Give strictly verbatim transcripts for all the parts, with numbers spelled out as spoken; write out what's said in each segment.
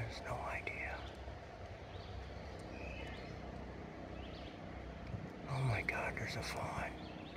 has no idea. Oh my God, there's a fawn.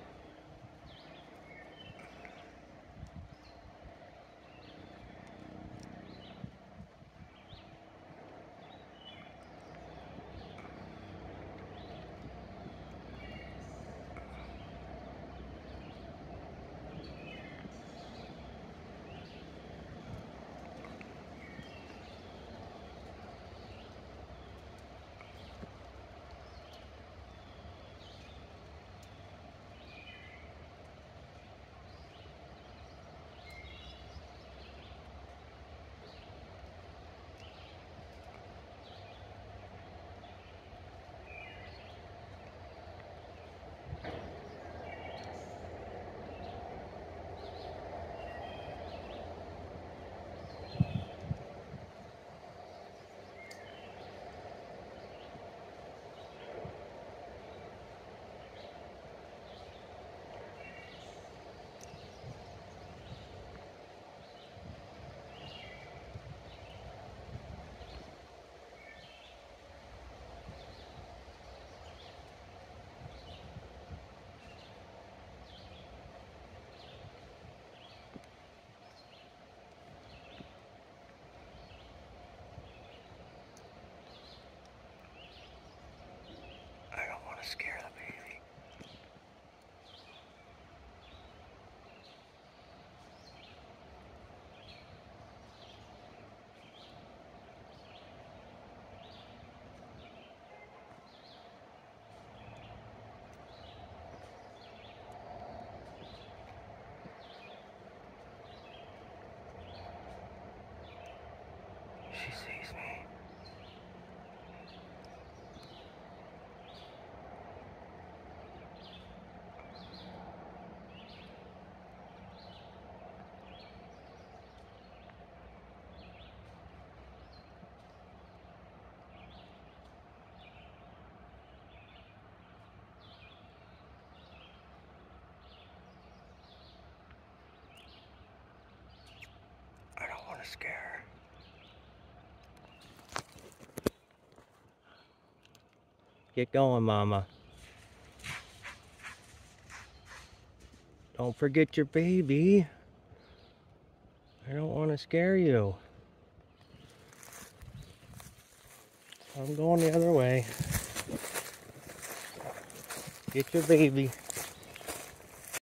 I don't want to scare the baby. She sees me. I don't want to scare her. Get going, Mama. Don't forget your baby. I don't want to scare you. I'm going the other way. Get your baby.